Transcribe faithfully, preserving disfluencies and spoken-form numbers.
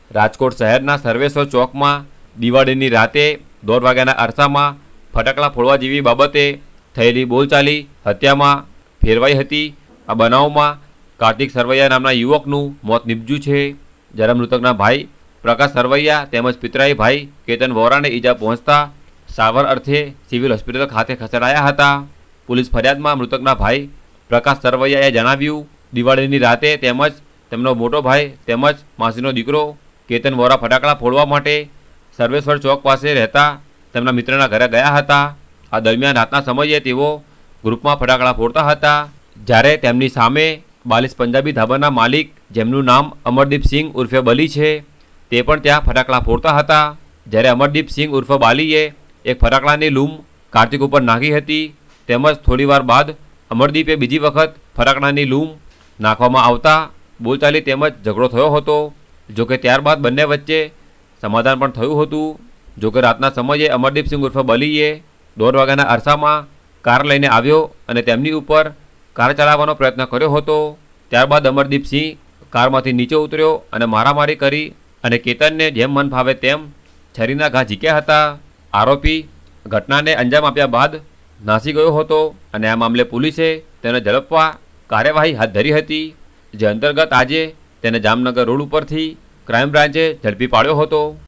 રાજકોટ શહેરના સર્વેશ્વર ચોકમાં દિવાળીની રાતે દોઢ વાગ્યાના અરસામાં ફટાકડા ફોડવા જેવી બાબતે થયેલી બોલચાલી હત્યામાં ફેરવાઈ હતી। આ બનાવમાં કાર્તિક સરવૈયા નામના યુવકનું મોત નીપજ્યું છે, જ્યારે મૃતકના ભાઈ પ્રકાશ સરવૈયા તેમજ પિતરાઈ ભાઈ કેતન વોરાને ઈજા પહોંચતા સારવાર અર્થે સિવિલ હોસ્પિટલ ખાતે ખસેડાયા હતા। પોલીસ ફરિયાદમાં મૃતકના ભાઈ પ્રકાશ સરવૈયાએ જણાવ્યું, દિવાળીની રાતે તેમજ તેમનો મોટો ભાઈ તેમજ માસીનો દીકરો કેતન વોરા ફટાકડા ફોડવા માટે સર્વેશ્વર ચોક પાસે રહેતા તેમના મિત્રના ઘરે ગયા હતા। આ દરમિયાન રાતના સમયે તેઓ ગ્રુપમાં ફટાકડા ફોડતા હતા, જ્યારે તેમની સામે બાલીસ પંજાબી ધાબાના માલિક, જેમનું નામ અમરદીપ સિંહ ઉર્ફે બલી છે, તે પણ ત્યાં ફટાકડા ફોડતા હતા। જ્યારે અમરદીપ સિંહ ઉર્ફે બાલીએ એક ફટાકડાની લૂમ કાર્તિક ઉપર નાખી હતી, તેમજ થોડીવાર બાદ અમરદીપે બીજી વખત ફટાકડાની લૂમ નાખવામાં આવતા બોલચાલી તેમજ ઝઘડો થયો હતો। જોકે ત્યારબાદ બંને વચ્ચે સમાધાન પણ થયું હતું। જોકે રાતના સમયે અમરદીપ સિંહ ઉર્ફે બલીએ દોઢ વાગ્યાના અરસામાં કાર લઈને આવ્યો અને તેમની ઉપર કાર ચલાવવાનો પ્રયત્ન કર્યો હતો। ત્યારબાદ અમરદીપ સિંહ કારમાંથી નીચે ઉતર્યો અને મારામારી કરી અને કેતનને જેમ મન ફાવે તેમ છરીના ઘા ઝીક્યા હતા। આરોપી ઘટનાને અંજામ આપ્યા બાદ નાસી ગયો હતો અને આ મામલે પોલીસે તેને ઝડપવા કાર્યવાહી હાથ ધરી હતી, જે અંતર્ગત આજે તેને જામનગર રોડ ઉપરથી ક્રાઇમ બ્રાન્ચે ઝડપી પાડ્યો હતો।